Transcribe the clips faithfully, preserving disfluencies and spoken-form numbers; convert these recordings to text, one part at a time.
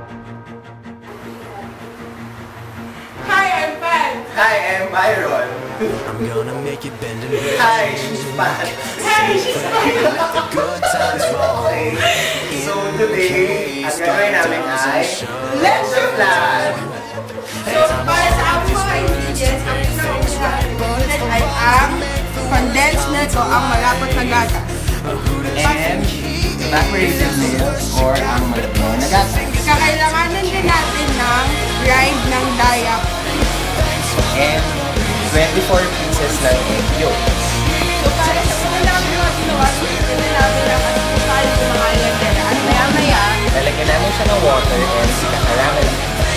Hi, I'm Pat. Hi, I'm Byron. I'm gonna make it bend and Hi, she's Pat. Hey, she's fine. the good times roll. Okay. So today, ang gagawin namin ay lecture plan. So, para sa aming mga ingredients, ang pinaka-ingredient ay ang condensed milk o ang malapot na gatas. And evaporated milk or ang malapot na gatas. Kakailanganin din natin ng rind ng dayak. And twenty-four pieces ng egg yolks. So, para sa una namin mga ginawa, susunod namin ang asukal ng mga lagyan. At maya-maya, Lalagyan namin siya ng water and kakaramel.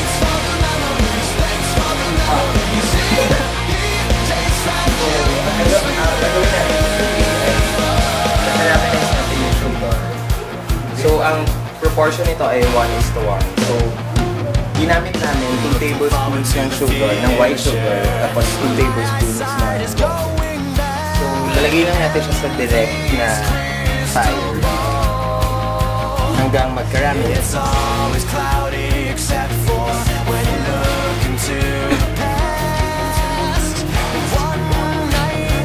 So, ang proportion nito ay one is to one. So, ginamit namin two tablespoons ng sugar, ng white sugar, tapos two tablespoons ng So, lalagay lang natin siya sa direct na fire hanggang mag-caramel. It's always cloudy except for when you look into the past. One more night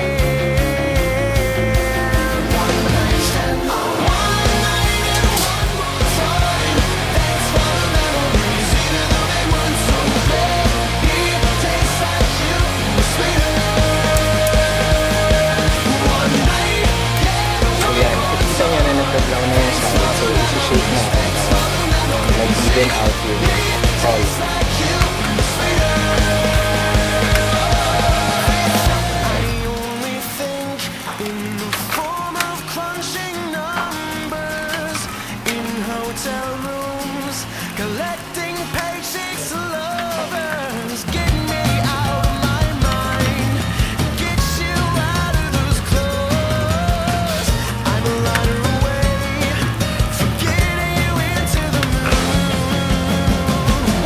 stand. One night stand. One night and one more time. Thanks for the memories, even though they weren't so great. It tastes like you, sweeter. One night. So yan, makikita nyo na nagka-brown na yung salad. So isi-shake natin para mag-even out yung solid. I only think in the form of crunching numbers in hotel rooms, collecting paychecks to lovers. Get me out of my mind, get you out of those clothes. I'm a runner away, forgetting you into the moon.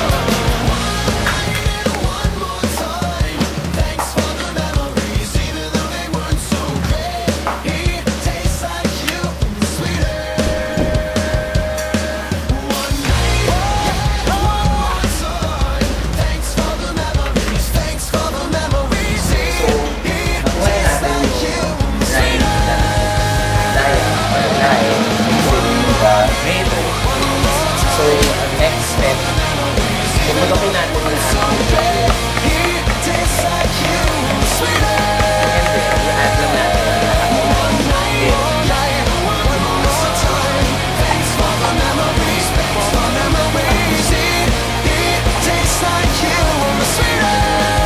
One more time, thanks for the memories, even though they weren't so great. It tastes like you, sweeter. One night, one more time, thanks for the memories, thanks for the memories. It tastes like you, Rind na daya or daya using the grater. So, ang next step, puputokin natin lahat. it tastes like you, sweeter. And then, i-add lang natin ang lahat ng Thanks for the memories, thanks for the memories. It, it tastes like you, sweeter.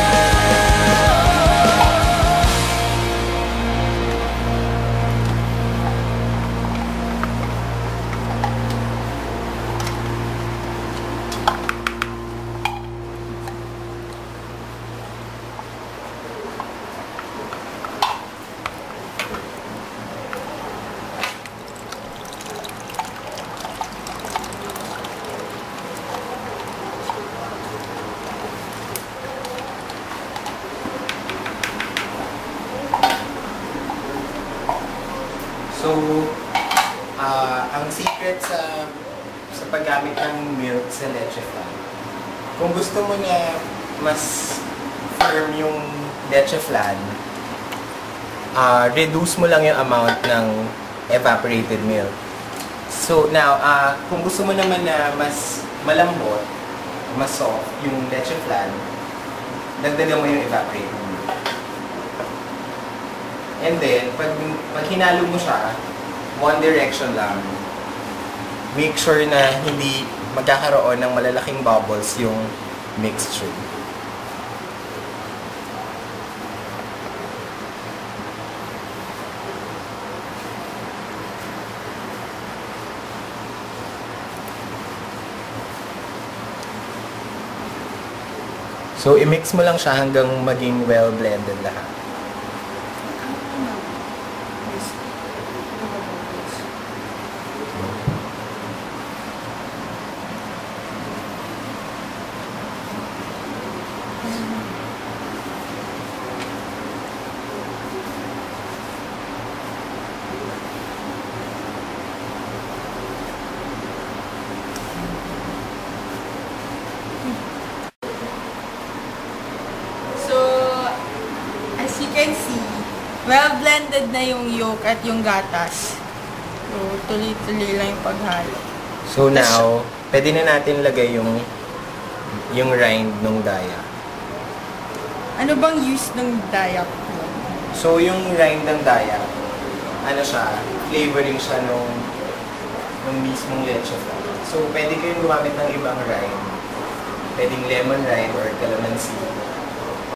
So, ah, ang secret sa sa paggamit ng milk sa leche flan, kung gusto mo na mas firm yung leche flan, ah, reduce mo lang yung amount ng evaporated milk. So, now, ah, kung gusto mo naman na mas malambot, mas soft yung leche flan, dagdagan mo yung evaporated milk. And then, pag, pag hinalo mo siya, one direction lang, make sure na hindi magkakaroon ng malalaking bubbles yung mixture. So, i-mix mo lang siya hanggang maging well-blended lahat. can see, well blended na yung yolk at yung gatas. So, tuloy-tuloy lang yung paghalo. So now, pwede na natin lagay yung yung rind ng daya. Ano bang use ng dayak? So yung rind ng daya, ano siya, flavoring siya nung nung mismong leche flan. So pwede kayong gumamit ng ibang rind. Pwedeng lemon rind or calamansi.